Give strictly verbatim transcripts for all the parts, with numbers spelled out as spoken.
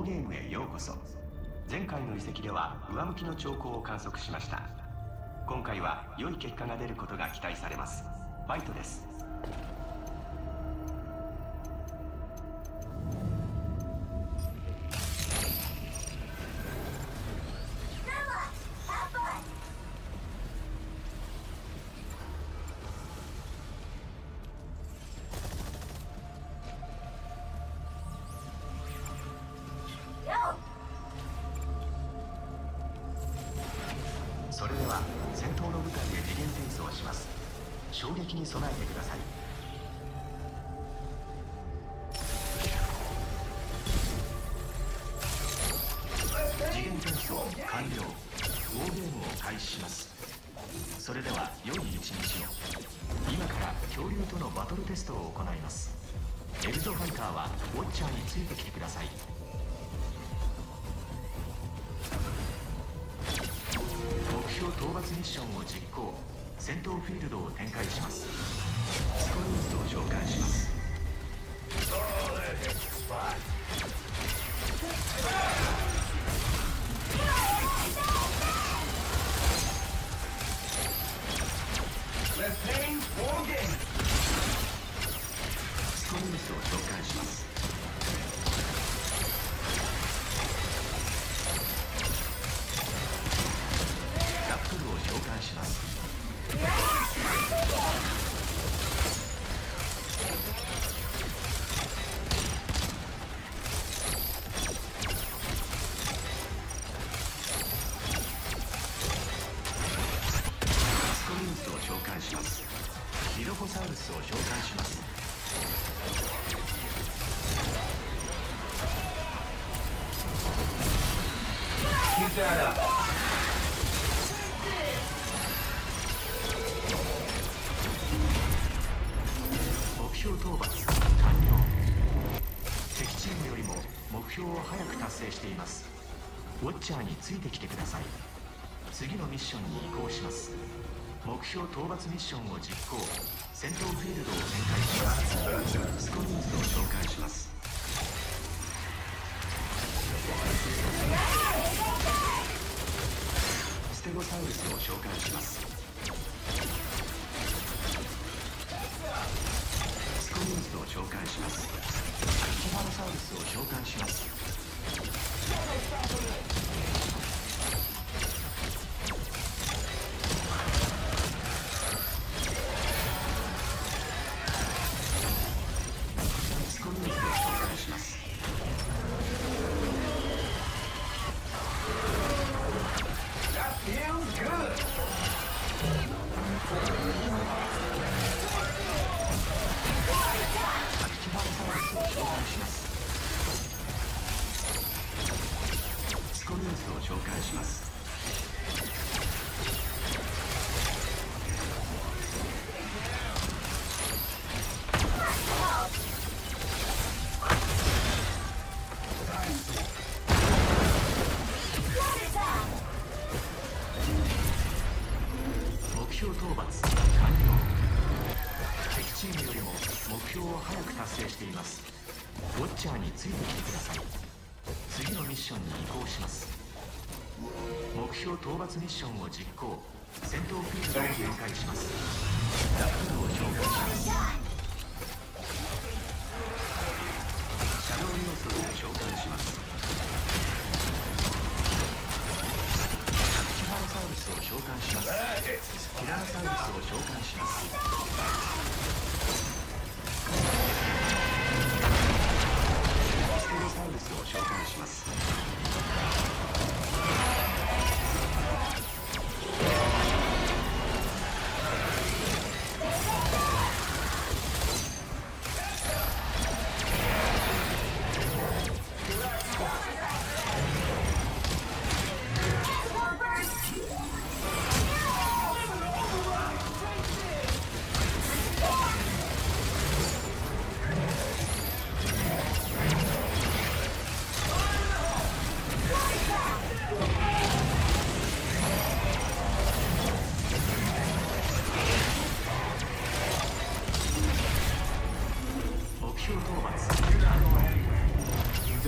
ゲームへようこそ。前回の遺跡では上向きの兆候を観測しました。今回は良い結果が出ることが期待されます。ファイトです。それでは戦闘の舞台で次元転送します。衝撃に備えてください。次元転送完了。ウォーゲームを開始します。それでは良い一日を。今から恐竜とのバトルテストを行います。エルゾファイターはウォッチャーについてきてください。討伐ミッションを実行。戦闘フィールドを展開します。スコルーズを召喚します。スコルーズを召喚します。召喚します。スコリウスを召喚します。ミロコサウルスを召喚します。目標討伐完了。敵チームよりも目標を早く達成しています。ウォッチャーについてきてください。次のミッションに移行します。目標討伐ミッションを実行。戦闘フィールドを展開します。スコリーズを召喚します。ステゴサウルスを召喚します。スコリーズを召喚します。アキティバロサウルスを召喚します。スコリーズを召喚します。スコリーズを召喚します。目標討伐完了。敵チームよりも目標を早く達成しています。ウォッチャーについてきてください。次のミッションに移行します。目標討伐ミッションを実行。戦闘フィールドを展開します。ダブルを召喚します。シャドウ要素を召喚します。アクティバロサウルスを召喚します。ティラノサウルスを召喚します。ステゴサウルスを召喚します。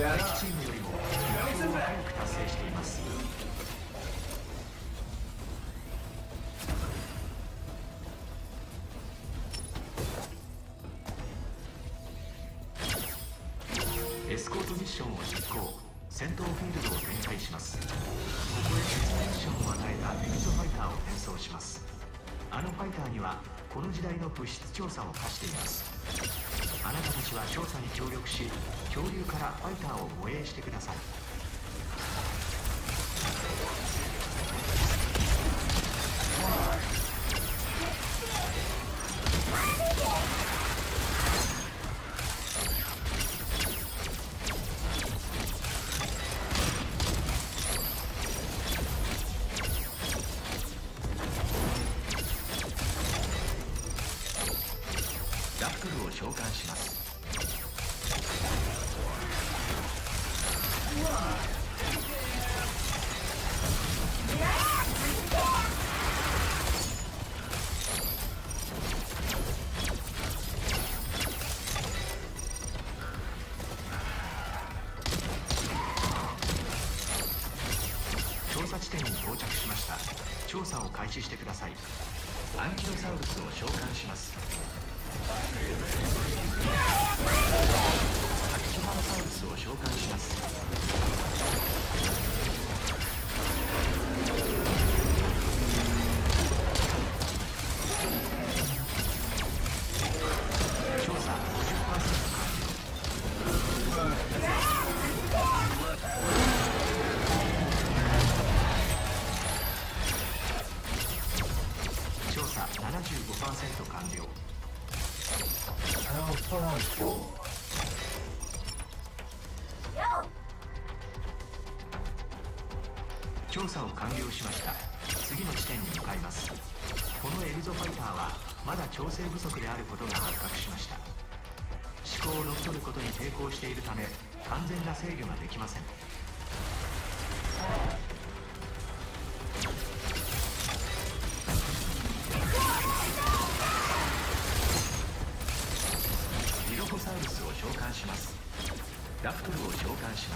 敵チームよりも目標を早く達成しています。エスコートミッションを実行。戦闘フィールドを展開します。ここへ別のミッションを与えたエグゾファイターを転送します。あのファイターにはこの時代の物質調査を課しています。あなたたちは調査に協力し、恐竜からファイターを護衛してください。ラプトルを召喚します。調査地点に到着しました。調査を開始してください。アンキロサウルスを召喚します。アキキマノサウルスを召喚します。調査 ごじゅっパーセント 完了。調査 ななじゅうごパーセント 完了。調査を完了しました。次の地点に向かいます。このエグゾファイターはまだ調整不足であることが発覚しました。思考を乗っ取ることに抵抗しているため完全な制御ができません。ディロコサウルスを召喚します。ラプトルを召喚します。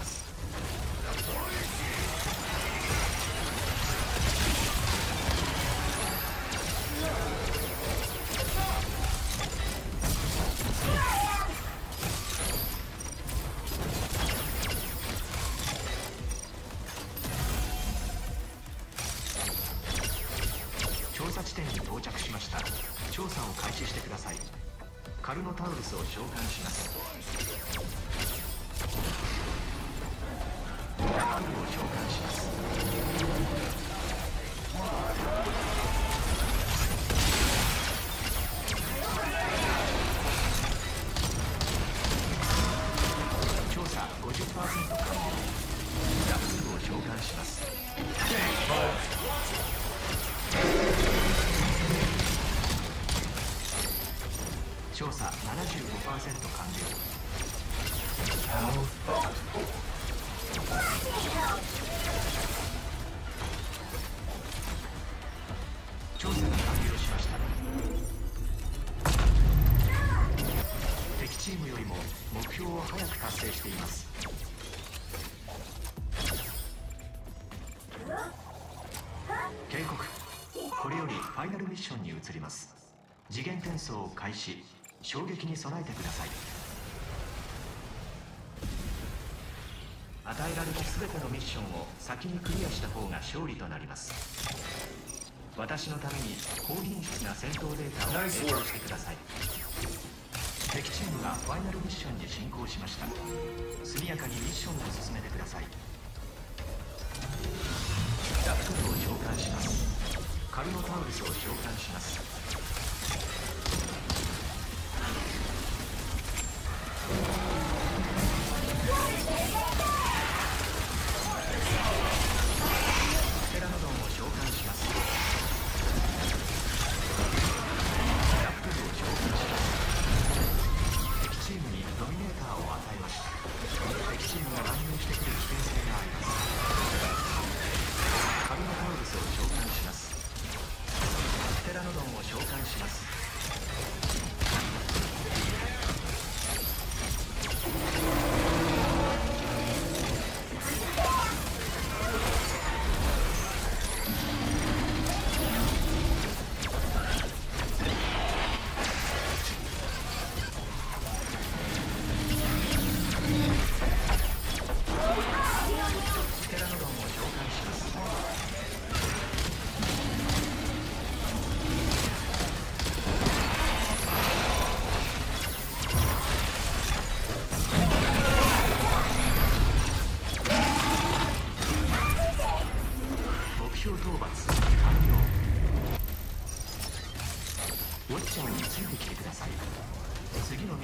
調査地点に到着しました。調査を開始してください。カルノタウルスを召喚します。ラプトルを召喚します。調査 ごじゅっパーセント 完了。ラプトルを召喚します。調査 ななじゅうごパーセント 完了。調査が完了しました。敵チームよりも目標を早く達成しています。警告。これよりファイナルミッションに移ります。次元転送を開始。衝撃に備えてください。与えられた全てのミッションを先にクリアした方が勝利となります。私のために高品質な戦闘データを提供してください。敵チームがファイナルミッションに進行しました。速やかにミッションを進めてください。ラプトルを召喚します。カルノタウルスを召喚します。テラノドンを召喚します。ラプトルを召喚します。敵チームにドミネーターを与えました。敵チームが乱入してくる危険性があります。カルノタウルスを召喚します。テラノドンを召喚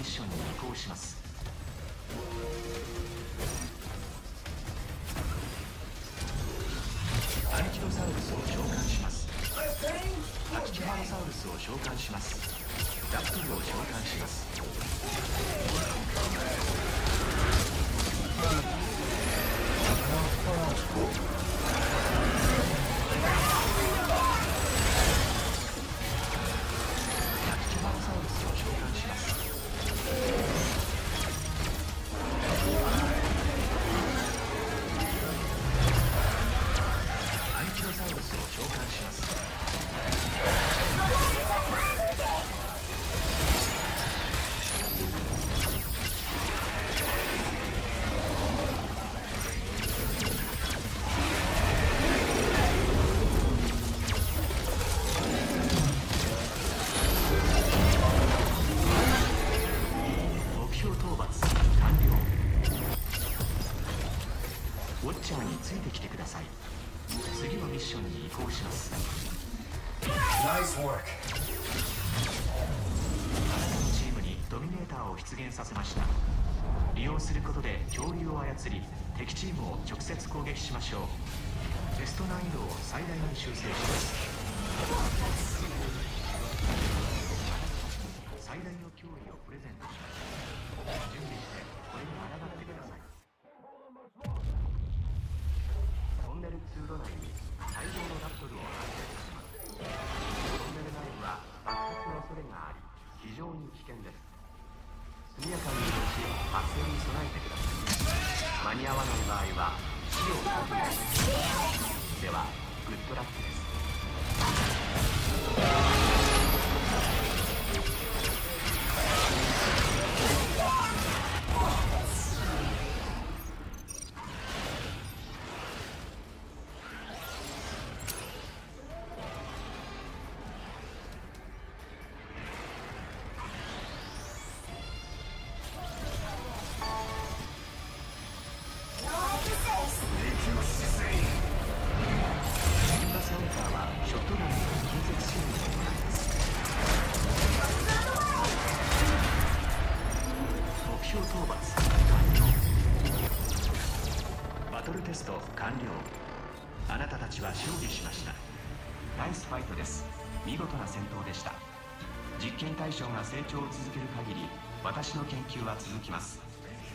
ミッションに移行します。アンキロサウルスを召喚します。アキキファロサウルスを召喚します。ラプトルを召喚します。ウォッチャーについてきてください。次のミッションに移行します。 Nice work. あなたのチームにドミネーターを出現させました。利用することで恐竜を操り、敵チームを直接攻撃しましょう。テスト難易度を最大に修正します。最大の脅威をプレゼントします。準備してこれに抗ってください。トンネル通路内に大量のラプトルを発生させます。トンネル内部は爆発の恐れがあり、非常に危険です。速やかに移動し、発生に備えてください。間に合わない場合は死を覚悟します。では、グッドラックです。バトルテスト完了。あなたたちは勝利しました。ナイスファイトです。見事な戦闘でした。実験対象が成長を続ける限り、私の研究は続きます。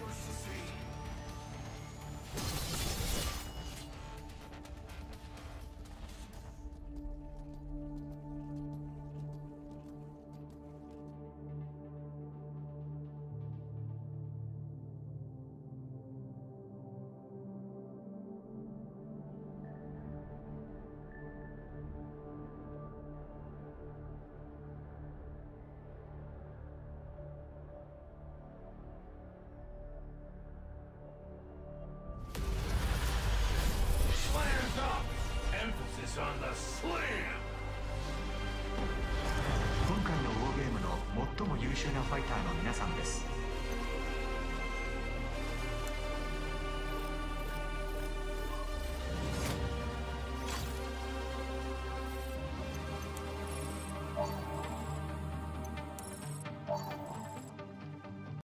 On the slam. 今回のウォーゲームの最も優秀なファイターの皆さんです。